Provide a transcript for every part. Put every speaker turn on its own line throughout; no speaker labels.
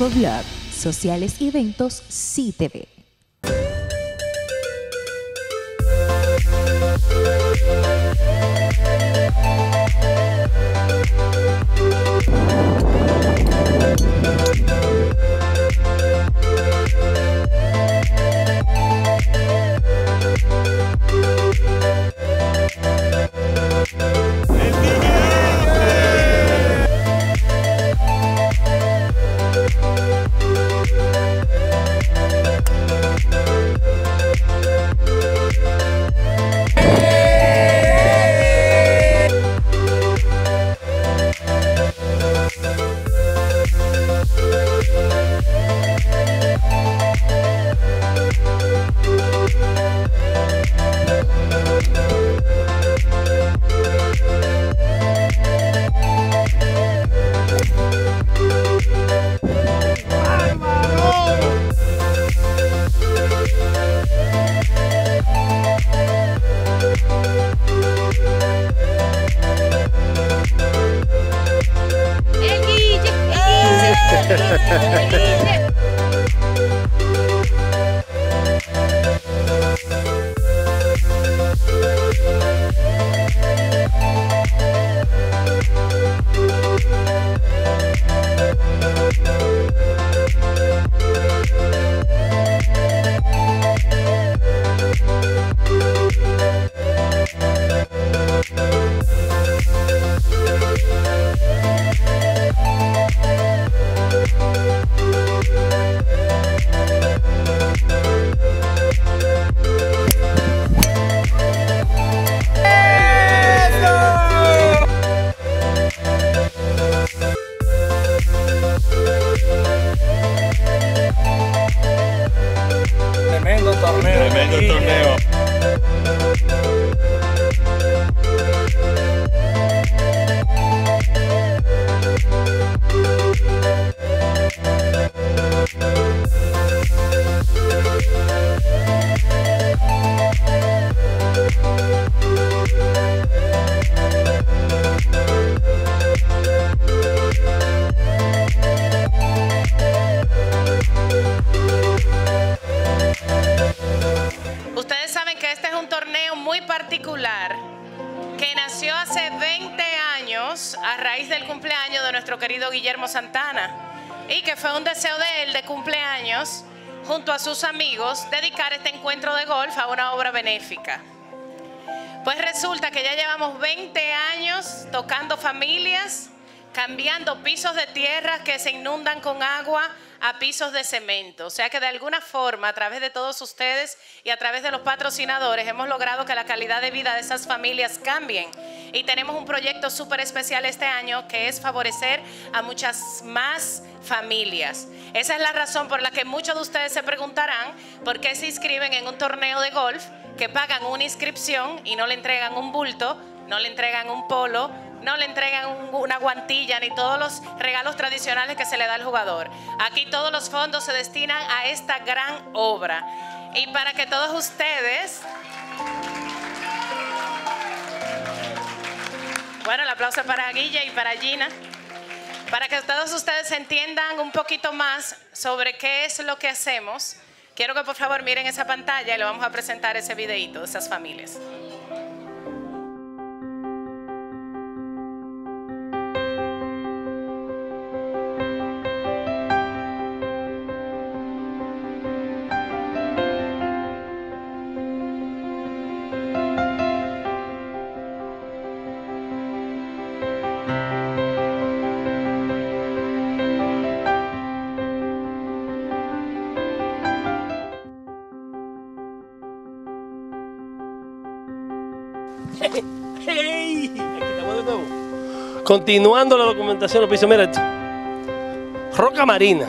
Infoblog, sociales y eventos CTV.
Tremendo torneo.
Particular que nació hace 20 años a raíz del cumpleaños de nuestro querido Guillermo Santana y que fue un deseo de él de cumpleaños junto a sus amigos dedicar este encuentro de golf a una obra benéfica. Pues resulta que ya llevamos 20 años tocando familias, cambiando pisos de tierra que se inundan con agua a pisos de cemento. O sea que de alguna forma, a través de todos ustedes y a través de los patrocinadores, hemos logrado que la calidad de vida de esas familias cambien. Y tenemos un proyecto súper especial este año que es favorecer a muchas más familias. Esa es la razón por la que muchos de ustedes se preguntarán por qué se inscriben en un torneo de golf que pagan una inscripción y no le entregan un bulto, no le entregan un polo, no le entregan una guantilla ni todos los regalos tradicionales que se le da al jugador. Aquí todos los fondos se destinan a esta gran obra. Y para que todos ustedes... Bueno, el aplauso para Guille y para Gina. Para que todos ustedes entiendan un poquito más sobre qué es lo que hacemos, quiero que por favor miren esa pantalla y le vamos a presentar ese videíto de esas familias.
Hey, aquí estamos de nuevo. Continuando la documentación, lo piso, mira esto. Roca marina.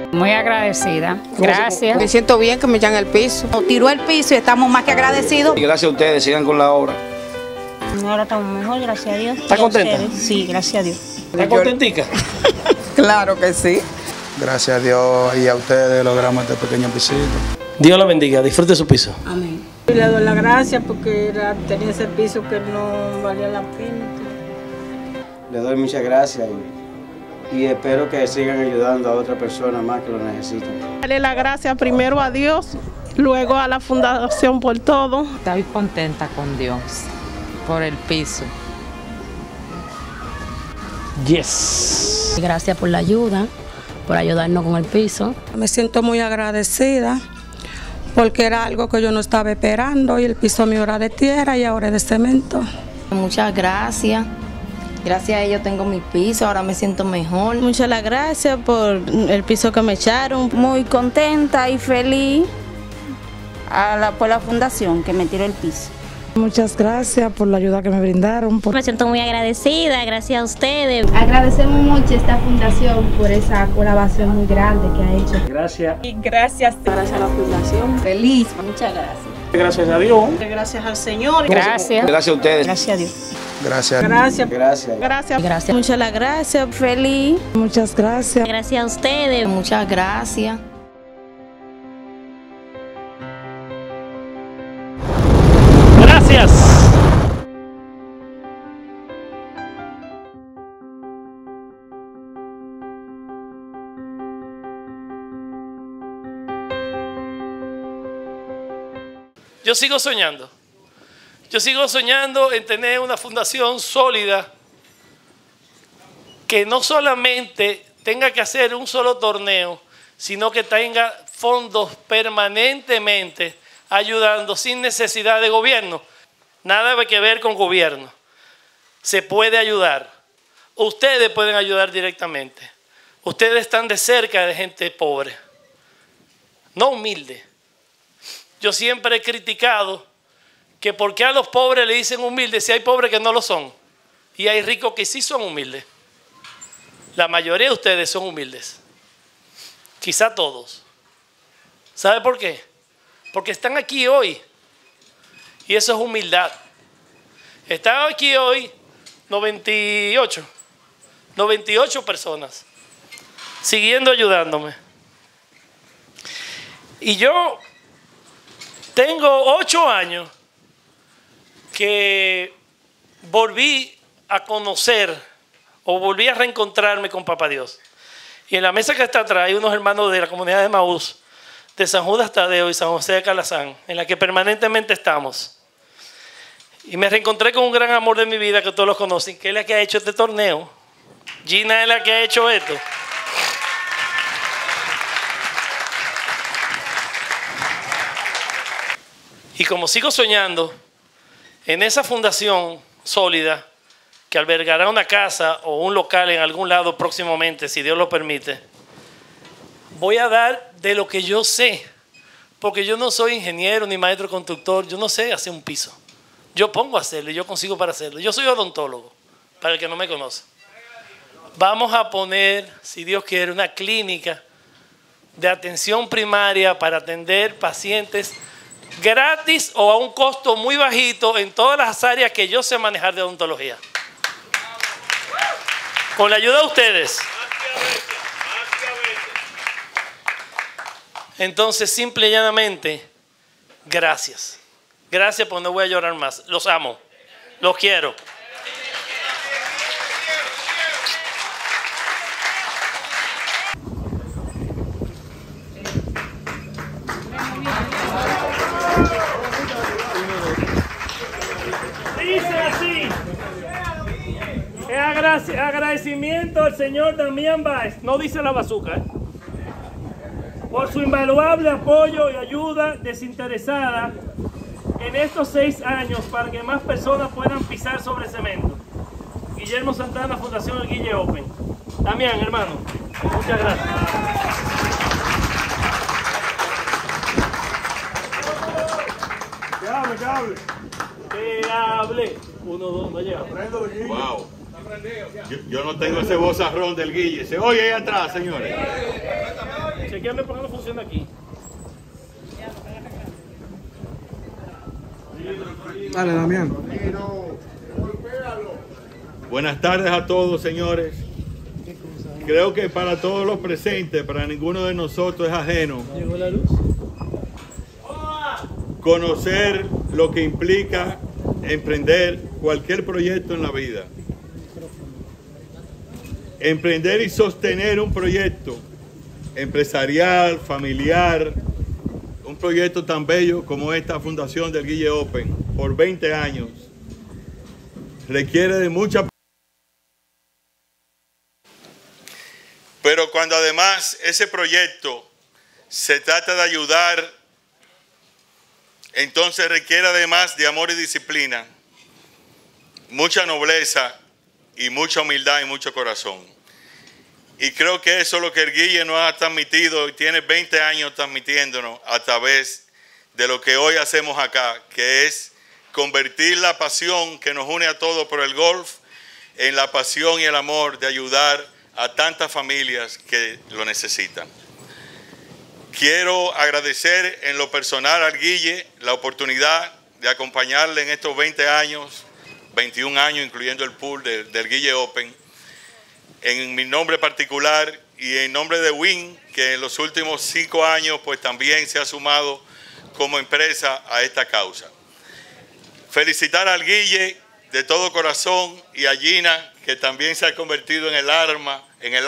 Muy agradecida. Gracias.
Me siento bien que me echan el piso.
Nos tiró el piso y estamos más que agradecidos.
Y gracias a ustedes, sigan con la obra.
Ahora estamos mejor, gracias a Dios.
¿Está contenta?
Sí, gracias a Dios.
¿Está contentica?
Claro que sí.
Gracias a Dios y a ustedes logramos este pequeño pisito.
Dios la bendiga, disfrute su piso.
Amén. Y le doy las gracias porque tenía ese piso que no valía la pena.
Le doy muchas gracias y espero que sigan ayudando a otras personas más que lo necesitan.
Darle las gracias primero a Dios, luego a la fundación por todo.
Estoy contenta con Dios por el piso.
Yes.
Gracias por la ayuda, por ayudarnos con el piso.
Me siento muy agradecida porque era algo que yo no estaba esperando y el piso mío era de tierra y ahora es de cemento.
Muchas gracias. Gracias a ellos tengo mi piso, ahora me siento mejor.
Muchas gracias por el piso que me echaron.
Muy contenta y feliz por la fundación que me tiró el piso.
Muchas gracias por la ayuda que me brindaron.
Me siento muy agradecida, gracias a ustedes.
Agradecemos mucho a esta fundación por esa colaboración muy grande que ha hecho.
Gracias.
Y gracias a la fundación.
Feliz, muchas gracias.
Gracias a Dios.
Gracias al Señor.
Gracias.
Gracias a ustedes.
Gracias a Dios.
Gracias.
Gracias.
Gracias.
Gracias. Muchas gracias.
Feliz.
Muchas gracias.
Gracias a ustedes.
Muchas gracias.
Gracias. Yo sigo soñando. Yo sigo soñando en tener una fundación sólida que no solamente tenga que hacer un solo torneo, sino que tenga fondos permanentemente ayudando sin necesidad de gobierno. Nada que ver con gobierno. Se puede ayudar. Ustedes pueden ayudar directamente. Ustedes están de cerca de gente pobre, no humilde. Yo siempre he criticado que por qué a los pobres le dicen humildes si hay pobres que no lo son y hay ricos que sí son humildes. La mayoría de ustedes son humildes. Quizá todos. ¿Sabe por qué? Porque están aquí hoy. Y eso es humildad. Están aquí hoy 98 personas siguiendo ayudándome. Y yo tengo 8 años que volví a conocer o volví a reencontrarme con Papá Dios. Y en la mesa que está atrás hay unos hermanos de la comunidad de Maús, de San Judas Tadeo y San José de Calazán, en la que permanentemente estamos. Y me reencontré con un gran amor de mi vida que todos los conocen, que es la que ha hecho este torneo. Gina es la que ha hecho esto. Y como sigo soñando en esa fundación sólida que albergará una casa o un local en algún lado próximamente, si Dios lo permite, voy a dar de lo que yo sé, porque yo no soy ingeniero ni maestro constructor, yo no sé hacer un piso. Yo pongo a hacerlo y yo consigo para hacerlo. Yo soy odontólogo, para el que no me conoce. Vamos a poner, si Dios quiere, una clínica de atención primaria para atender pacientes gratis o a un costo muy bajito en todas las áreas que yo sé manejar de odontología. Con la ayuda de ustedes. Entonces, simple y llanamente, gracias. Gracias, porque no voy a llorar más. Los amo. Los quiero. Dice así. Agradecimiento al señor Damián Báez. No dice la bazuca, por su invaluable apoyo y ayuda desinteresada en estos 6 años para que más personas puedan pisar sobre cemento. Guillermo Santana, Fundación El Guille Open. Damián, hermano, muchas gracias. Que hable. Que hable. 1, 2, no llega.
Wow. Yo no tengo ese vozarrón del Guille. Se oye ahí atrás, señores.
Chequeame por qué no funciona aquí.
Dale, Damián.
Buenas tardes a todos, señores. Creo que para todos los presentes, para ninguno de nosotros es ajeno conocer lo que implica emprender cualquier proyecto en la vida. Emprender y sostener un proyecto empresarial, familiar, un proyecto tan bello como esta fundación del Guille Open por 20 años, requiere de mucha... Pero cuando además ese proyecto se trata de ayudar, entonces requiere además de amor y disciplina, mucha nobleza y mucha humildad y mucho corazón. Y creo que eso es lo que el Guille nos ha transmitido y tiene 20 años transmitiéndonos a través de lo que hoy hacemos acá, que es convertir la pasión que nos une a todos por el golf en la pasión y el amor de ayudar a tantas familias que lo necesitan. Quiero agradecer en lo personal al Guille la oportunidad de acompañarle en estos 20 años, 21 años, incluyendo el pool del Guille Open, en mi nombre particular y en nombre de WIN, que en los últimos 5 años pues también se ha sumado como empresa a esta causa. Felicitar al Guille de todo corazón y a Gina, que también se ha convertido en el alma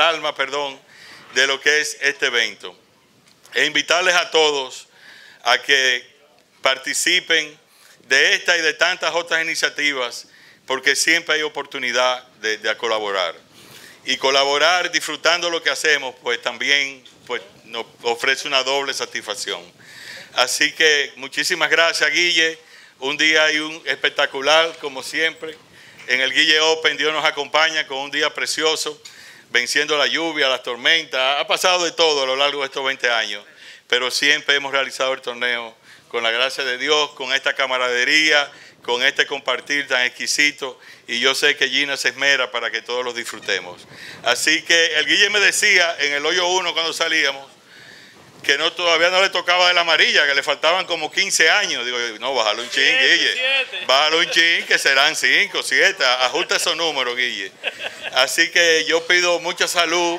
de lo que es este evento. E invitarles a todos a que participen de esta y de tantas otras iniciativas, porque siempre hay oportunidad de colaborar. Y colaborar disfrutando lo que hacemos, pues también pues, nos ofrece una doble satisfacción. Así que muchísimas gracias, Guille. Un día espectacular, como siempre. En el Guille Open Dios nos acompaña con un día precioso, venciendo la lluvia, las tormentas. Ha pasado de todo a lo largo de estos 20 años, pero siempre hemos realizado el torneo con la gracia de Dios, con esta camaradería, con este compartir tan exquisito, y yo sé que Gina se esmera para que todos los disfrutemos. Así que el Guille me decía en el hoyo 1 cuando salíamos, que todavía no le tocaba de la amarilla, que le faltaban como 15 años. Digo, no, bájalo un chin, Guille. Bájalo un chin, que serán 5, 7. Ajusta esos números, Guille. Así que yo pido mucha salud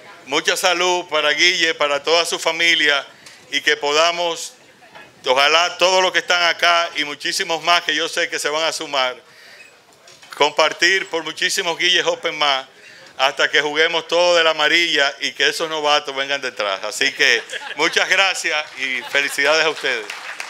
para Guille, para toda su familia, y que podamos, ojalá todos los que están acá y muchísimos más que yo sé que se van a sumar, compartir por muchísimos Guilles Open más, hasta que juguemos todo de la amarilla y que esos novatos vengan detrás. Así que muchas gracias y felicidades a ustedes.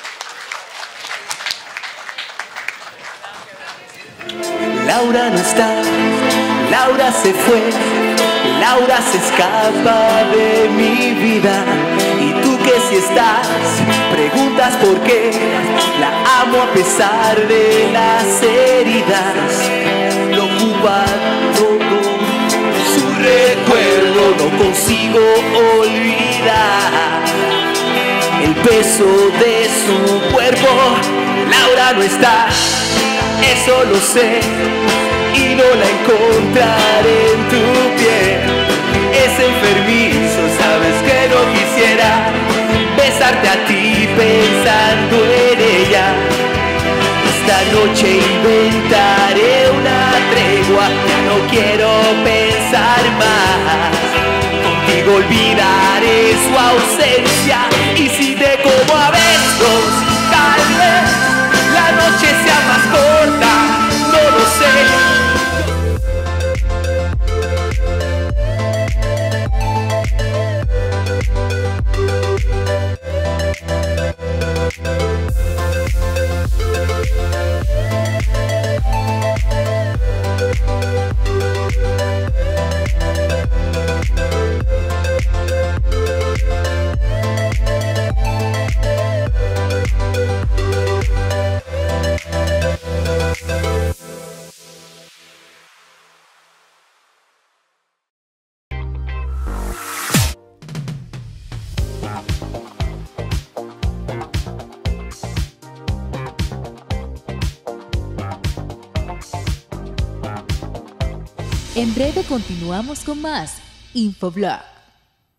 Laura no está, Laura se fue, Laura se escapa de mi vida. Y tú que si estás, preguntas por qué, la amo a pesar de las heridas. Lo ocupa todo su recuerdo, no consigo olvidar el peso de su cuerpo. Laura no está, eso lo sé, y no la encontraré en tu piel. Es enfermizo, sabes que no quisiera besarte a ti pensando en ella. Esta noche inventaré una tregua, ya no quiero pensar más. Contigo olvidaré su ausencia, y si te como a besos, tal vez la noche sea más corta, no lo sé.
En breve continuamos con más Infoblog.